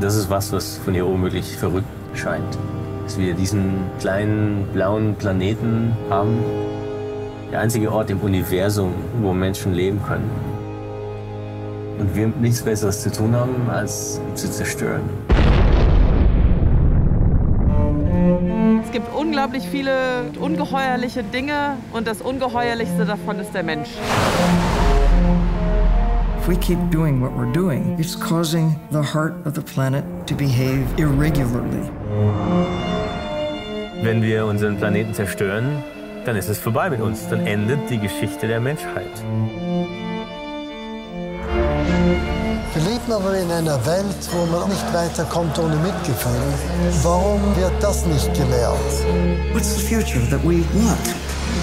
Das ist was von hier oben wirklich verrückt scheint. Dass wir diesen kleinen blauen Planeten haben. Der einzige Ort im Universum, wo Menschen leben können. Und wir nichts Besseres zu tun haben, als zu zerstören. Es gibt unglaublich viele ungeheuerliche Dinge und das Ungeheuerlichste davon ist der Mensch. If we keep doing what we're doing, it's causing the heart of the planet to behave irregularly. Wenn wir unseren Planeten zerstören, dann ist es vorbei mit uns. Dann endet die Geschichte der Menschheit. Wir leben aber in einer Welt, wo man nicht weiterkommt ohne Mitgefühl. Warum wird das nicht gelehrt? What's the future that we want?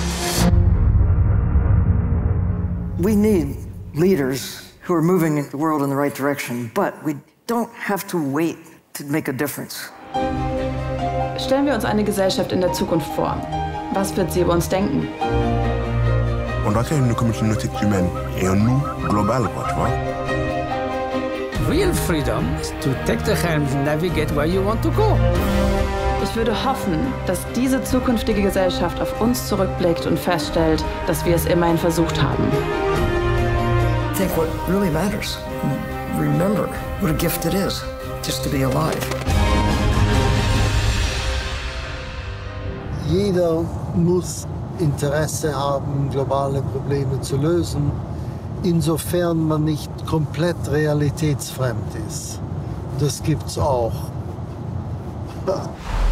We need leaders who are moving the world in the right direction, but we don't have to wait to make a difference. Stellen wir uns eine Gesellschaft in der Zukunft vor. Was wird sie über uns denken? On doit créer une communauté humaine et un nous global, quoi, tu vois. Real freedom is to take the helm and navigate where you want to go. Ich würde hoffen, dass diese zukünftige Gesellschaft auf uns zurückblickt und feststellt, dass wir es immerhin versucht haben. Think what really matters. Remember what a gift it is, just to be alive. Jeder muss Interesse haben, globale Probleme zu lösen, insofern man nicht komplett realitätsfremd ist. Das gibt's auch.